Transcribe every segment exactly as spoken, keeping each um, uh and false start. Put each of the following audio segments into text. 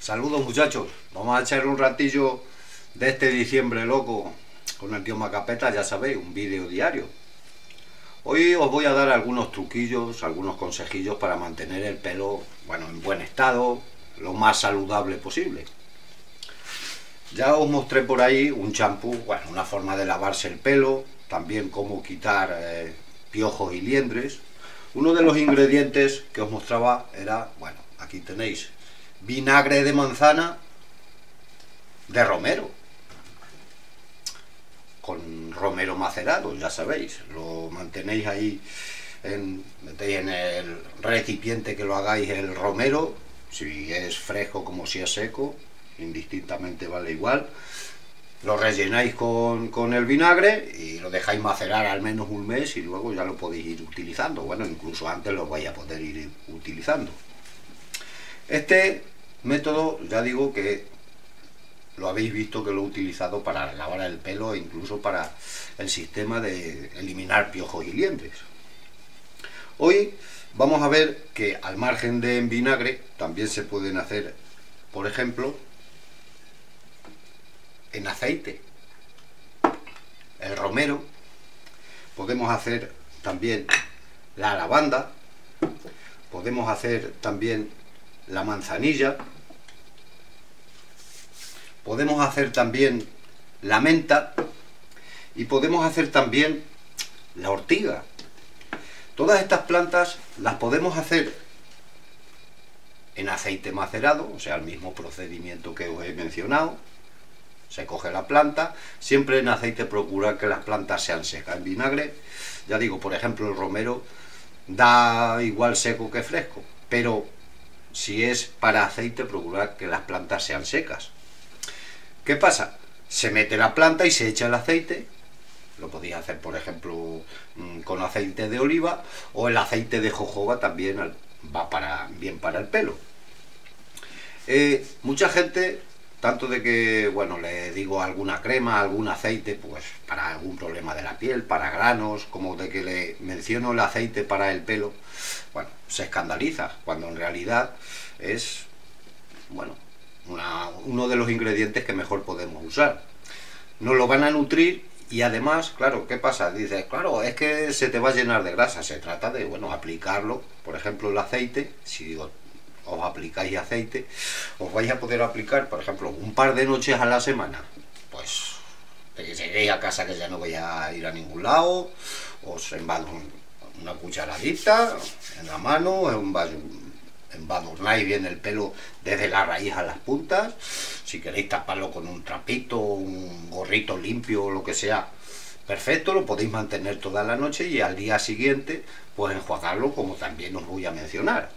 Saludos muchachos, vamos a echar un ratillo de este diciembre loco con el tío Macapeta, ya sabéis, un vídeo diario. Hoy os voy a dar algunos truquillos, algunos consejillos para mantener el pelo, bueno, en buen estado, lo más saludable posible. Ya os mostré por ahí un champú, bueno, una forma de lavarse el pelo, también cómo quitar eh, piojos y liendres. Uno de los ingredientes que os mostraba era, bueno, aquí tenéis vinagre de manzana de romero, con romero macerado, ya sabéis, lo mantenéis ahí, en, metéis en el recipiente que lo hagáis el romero, si es fresco como si es seco, indistintamente vale igual. Lo rellenáis con, con el vinagre y lo dejáis macerar al menos un mes y luego ya lo podéis ir utilizando. Bueno, incluso antes lo vais a poder ir utilizando. Este método, ya digo que lo habéis visto que lo he utilizado para lavar el pelo e incluso para el sistema de eliminar piojos y liendres. Hoy vamos a ver que al margen de en vinagre también se pueden hacer, por ejemplo, en aceite. El romero, podemos hacer también la lavanda, podemos hacer también la manzanilla, podemos hacer también la menta y podemos hacer también la ortiga. Todas estas plantas las podemos hacer en aceite macerado, o sea, el mismo procedimiento que os he mencionado. Se coge la planta, siempre en aceite procurar que las plantas sean secas. En vinagre, ya digo, por ejemplo, el romero da igual seco que fresco, pero si es para aceite, procurar que las plantas sean secas. ¿Qué pasa? Se mete la planta y se echa el aceite. Lo podéis hacer, por ejemplo, con aceite de oliva, o el aceite de jojoba también va para, bien para el pelo. Eh, mucha gente, tanto de que, bueno, le digo alguna crema, algún aceite, pues para algún problema de la piel, para granos, como de que le menciono el aceite para el pelo, bueno, se escandaliza, cuando en realidad es, bueno, una, uno de los ingredientes que mejor podemos usar. Nos lo van a nutrir y además, claro, ¿qué pasa? Dices, claro, es que se te va a llenar de grasa. Se trata de, bueno, aplicarlo, por ejemplo, el aceite, si os aplicáis aceite, os vais a poder aplicar, por ejemplo, un par de noches a la semana, pues de que lleguéis a casa que ya no vais a ir a ningún lado, os embadurnáis una cucharadita en la mano, embadurnáis bien el pelo desde la raíz a las puntas. Si queréis taparlo con un trapito, un gorrito limpio o lo que sea, perfecto, lo podéis mantener toda la noche y al día siguiente pues enjuagarlo, como también os voy a mencionar.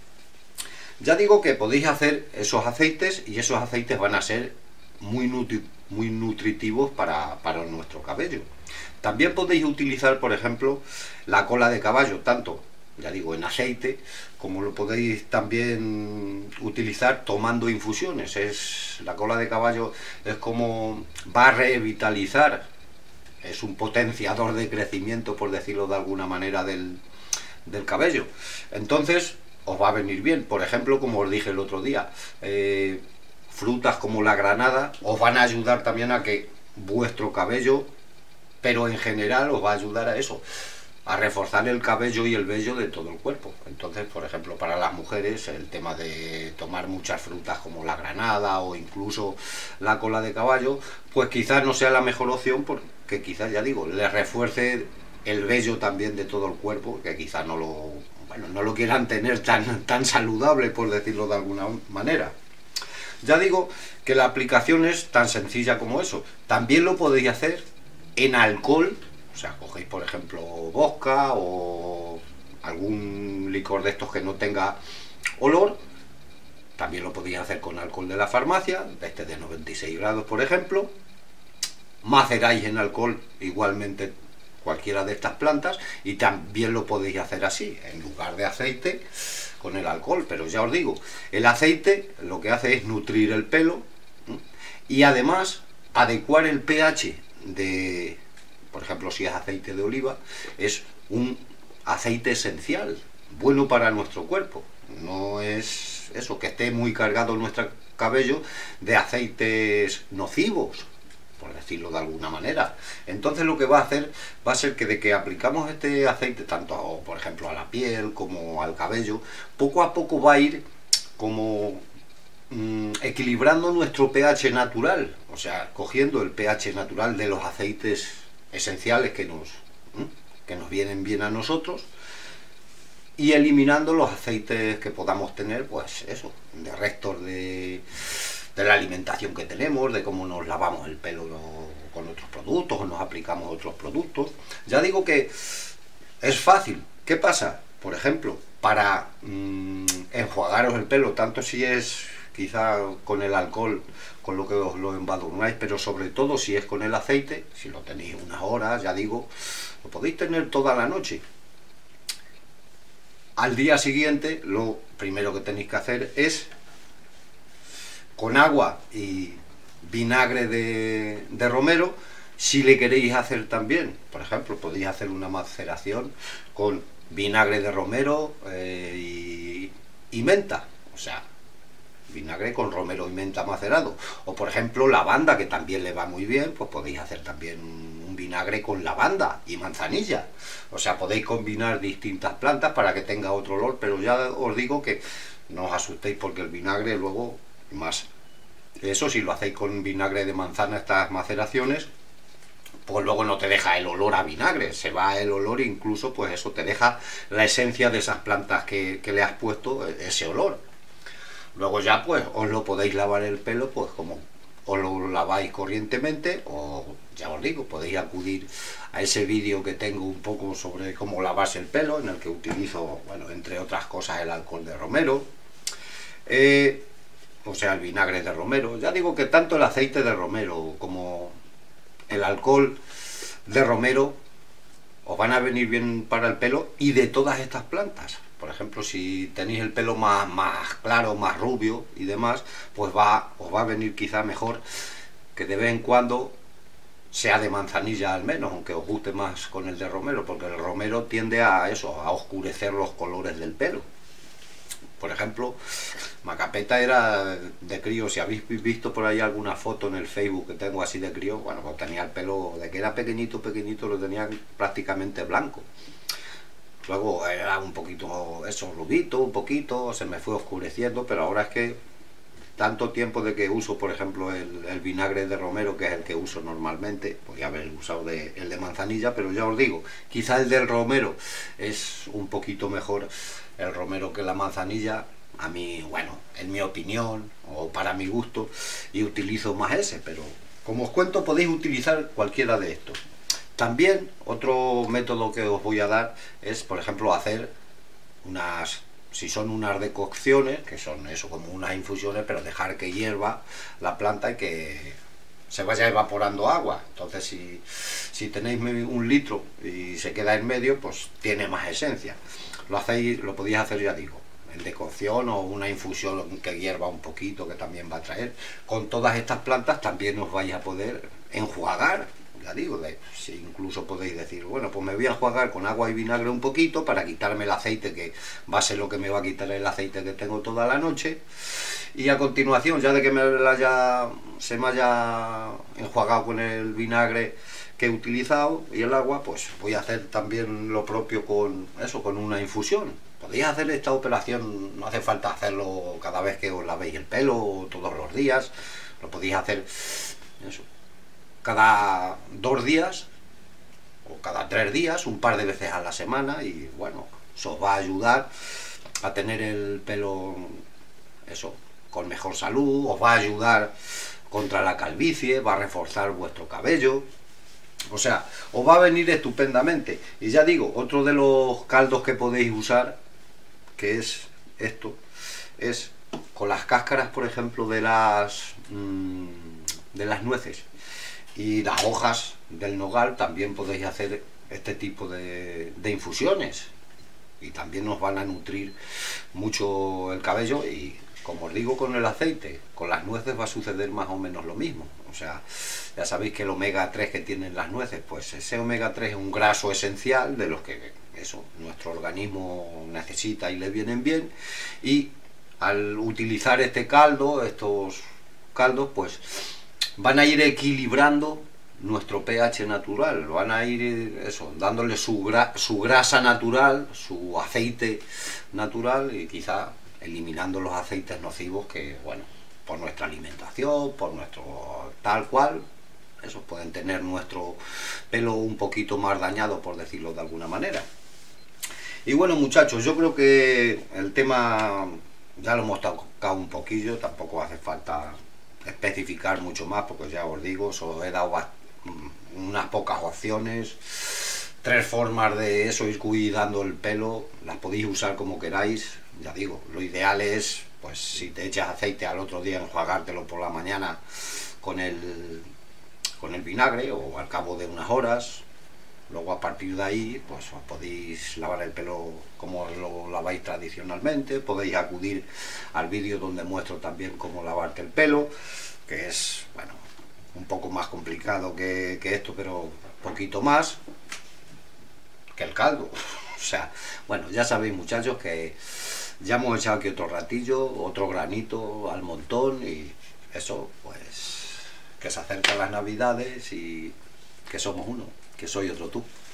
Ya digo que podéis hacer esos aceites y esos aceites van a ser muy, nutri muy nutritivos para, para nuestro cabello. También podéis utilizar, por ejemplo, la cola de caballo, tanto, ya digo, en aceite, como lo podéis también utilizar tomando infusiones. Es, la cola de caballo es como, va a revitalizar, es un potenciador de crecimiento, por decirlo de alguna manera, del, del cabello. Entonces, os va a venir bien. Por ejemplo, como os dije el otro día, eh, frutas como la granada os van a ayudar también a que vuestro cabello, pero en general os va a ayudar a eso, a reforzar el cabello y el vello de todo el cuerpo. Entonces, por ejemplo, para las mujeres, el tema de tomar muchas frutas como la granada o incluso la cola de caballo, pues quizás no sea la mejor opción, porque quizás, ya digo, les refuerce el vello también de todo el cuerpo, que quizás no lo, bueno, no lo quieran tener tan, tan saludable, por decirlo de alguna manera. Ya digo que la aplicación es tan sencilla como eso. También lo podéis hacer en alcohol. O sea, cogéis, por ejemplo, vodka o algún licor de estos que no tenga olor. También lo podéis hacer con alcohol de la farmacia, de este de noventa y seis grados, por ejemplo. Maceráis en alcohol igualmente cualquiera de estas plantas y también lo podéis hacer así, en lugar de aceite, con el alcohol. Pero ya os digo, el aceite lo que hace es nutrir el pelo y además adecuar el pH de... Por ejemplo, si es aceite de oliva, es un aceite esencial. bueno para nuestro cuerpo. No es eso, que esté muy cargado nuestro cabello de aceites nocivos, por decirlo de alguna manera. Entonces lo que va a hacer va a ser que de que aplicamos este aceite tanto, por ejemplo, a la piel como al cabello, poco a poco va a ir como mmm, equilibrando nuestro pH natural, o sea, cogiendo el pH natural de los aceites esenciales que nos, ¿eh? que nos vienen bien a nosotros, y eliminando los aceites que podamos tener, pues eso, de restos de, de la alimentación que tenemos, de cómo nos lavamos el pelo con otros productos o nos aplicamos otros productos. Ya digo que es fácil. ¿Qué pasa? Por ejemplo, para mmm, enjuagaros el pelo, tanto si es quizá con el alcohol, con lo que os lo embadurnáis, pero sobre todo si es con el aceite, si lo tenéis unas horas, ya digo, lo podéis tener toda la noche. Al día siguiente, lo primero que tenéis que hacer es, con agua y vinagre de, de romero, si le queréis hacer también, por ejemplo, podéis hacer una maceración con vinagre de romero eh, y, y menta, o sea, vinagre con romero y menta macerado. O por ejemplo, lavanda, que también le va muy bien, pues podéis hacer también un vinagre con lavanda y manzanilla. O sea, podéis combinar distintas plantas para que tenga otro olor, pero ya os digo que no os asustéis porque el vinagre luego, más eso, si lo hacéis con vinagre de manzana, estas maceraciones, pues luego no te deja el olor a vinagre, se va el olor, incluso pues eso te deja la esencia de esas plantas que, que le has puesto, ese olor. Luego ya pues os lo podéis lavar el pelo pues como os lo laváis corrientemente, o ya os digo, podéis acudir a ese vídeo que tengo un poco sobre cómo lavarse el pelo, en el que utilizo, bueno, entre otras cosas, el alcohol de romero, eh, o sea, el vinagre de romero. Ya digo que tanto el aceite de romero como el alcohol de romero os van a venir bien para el pelo, y de todas estas plantas. Por ejemplo, si tenéis el pelo más, más claro, más rubio y demás, pues va, os va a venir quizá mejor que de vez en cuando sea de manzanilla al menos, aunque os guste más con el de romero, porque el romero tiende a eso, a oscurecer los colores del pelo. Por ejemplo, Macapeta era de crío, si habéis visto por ahí alguna foto en el Facebook que tengo así de crío, bueno, pues tenía el pelo, de que era pequeñito, pequeñito, lo tenía prácticamente blanco. Luego era un poquito, eso, rubito, un poquito, se me fue oscureciendo, pero ahora es que tanto tiempo de que uso, por ejemplo, el, el vinagre de romero, que es el que uso normalmente, podría haber usado de, el de manzanilla, pero ya os digo, quizá el del romero es un poquito mejor el romero que la manzanilla, a mí, bueno, en mi opinión, o para mi gusto, y utilizo más ese, pero como os cuento, podéis utilizar cualquiera de estos. También otro método que os voy a dar es, por ejemplo, hacer unas, si son unas decocciones, que son eso, como unas infusiones, pero dejar que hierva la planta y que se vaya evaporando agua. Entonces, si, si tenéis un litro y se queda en medio, pues tiene más esencia. Lo hacéis, lo podéis hacer, ya digo, en decocción, o una infusión que hierva un poquito, que también va a traer. Con todas estas plantas también os vais a poder enjuagar. Ya digo, de, si incluso podéis decir, bueno, pues me voy a enjuagar con agua y vinagre un poquito para quitarme el aceite, que va a ser lo que me va a quitar el aceite que tengo toda la noche, y a continuación, ya de que me la haya, se me haya enjuagado con el vinagre que he utilizado y el agua, pues voy a hacer también lo propio con eso, con una infusión. Podéis hacer esta operación, no hace falta hacerlo cada vez que os lavéis el pelo o todos los días, lo podéis hacer eso, cada dos días o cada tres días, un par de veces a la semana, y bueno, eso os va a ayudar a tener el pelo eso, con mejor salud, os va a ayudar contra la calvicie, va a reforzar vuestro cabello, o sea, os va a venir estupendamente. Y ya digo, otro de los caldos que podéis usar, que es esto, es con las cáscaras, por ejemplo, de las mmm, de las nueces y las hojas del nogal, también podéis hacer este tipo de, de infusiones, y también nos van a nutrir mucho el cabello, y como os digo con el aceite, con las nueces va a suceder más o menos lo mismo. O sea, ya sabéis que el omega tres que tienen las nueces, pues ese omega tres es un graso esencial de los que eso nuestro organismo necesita y le vienen bien, y al utilizar este caldo, estos caldos, pues van a ir equilibrando nuestro pH natural, van a ir eso, dándole su, gra su grasa natural, su aceite natural, y quizá eliminando los aceites nocivos que, bueno, por nuestra alimentación, por nuestro tal cual, esos pueden tener nuestro pelo un poquito más dañado, por decirlo de alguna manera. Y bueno, muchachos, yo creo que el tema ya lo hemos tocado un poquillo, tampoco hace falta especificar mucho más, porque ya os digo, os he dado unas pocas opciones, tres formas de eso, ir cuidando el pelo, las podéis usar como queráis. Ya digo, lo ideal es, pues si te echas aceite al otro día, enjuagártelo por la mañana con el, con el vinagre, o al cabo de unas horas. Luego a partir de ahí, pues os podéis lavar el pelo como lo laváis tradicionalmente. Podéis acudir al vídeo donde muestro también cómo lavarte el pelo, que es, bueno, un poco más complicado que, que esto, pero un poquito más que el caldo. O sea, bueno, ya sabéis, muchachos, que ya hemos echado aquí otro ratillo, otro granito al montón, y eso, pues, que se acercan las navidades y que somos uno, que soy otro tú.